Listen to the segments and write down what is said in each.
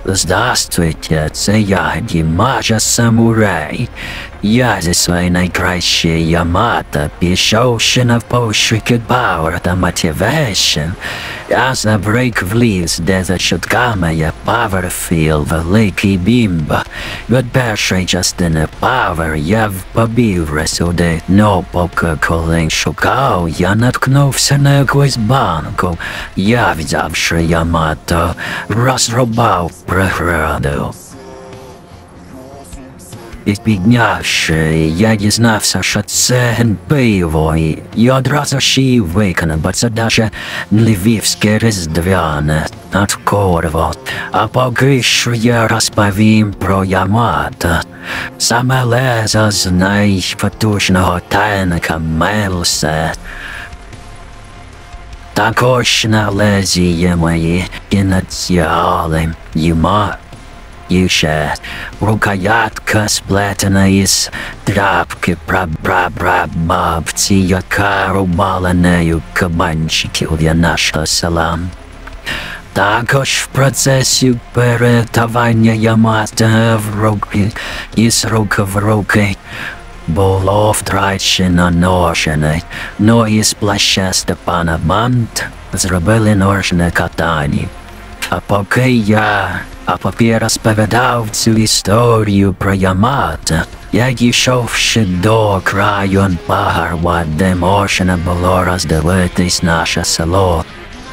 Здравствуйте, це я, Дімаджа Самурай. Я зі своєю найкращою Ямато пішов ще на пошуки Power та Motivation. Я забрик в ліс, де за чутками є Powerfield, великий бімба. Від першої частини Power я побів сюди, но поки коли шукав, я наткнувся на якусь банку. Я взявши Ямато, розрубав преграду. І піднявши, я дізнався, що це пиво, і одразу ж її виконав, бо це даже львівське різдвяне надкорво. А поки що я розповім про Ямато. Саме лезо з найпотужного тайника Мелсе. Також на лезі є мої ініціали Ямато. І ще рукоятка сплетена із трапки прабабці, яка рубала нею кабанчиків для нашого села. Також в процесі перетавання Ямато в руки із руки в руки було втрачено ножини, но із плаща Степана Бант зробили ножне катані. А поки я розповідав цю історію про Ямато, я дійшов ще до краю пагорба, де можна було роздивитись наше село.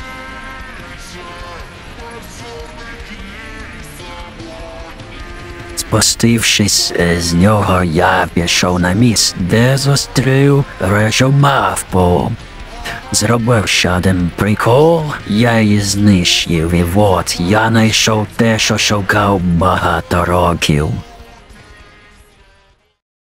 Спустившись з нього, я пішов на місце, де зустрів рижу мавпу. Зробив ще один прикол, я її знищив, і от я знайшов те, що шукав багато років.